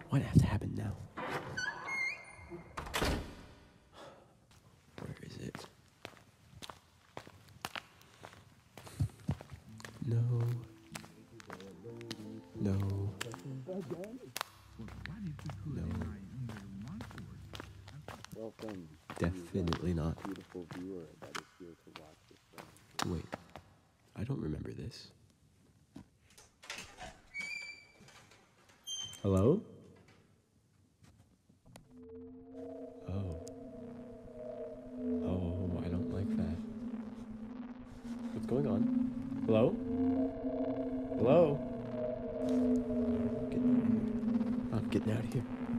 Why'd it have to happen now? Where is it? No. No. No. Welcome. Definitely not. Beautiful viewer that is here to watch this film. Wait. I don't remember this. Hello? Oh. Oh, I don't like that. What's going on? Hello? Hello? I'm getting out of here.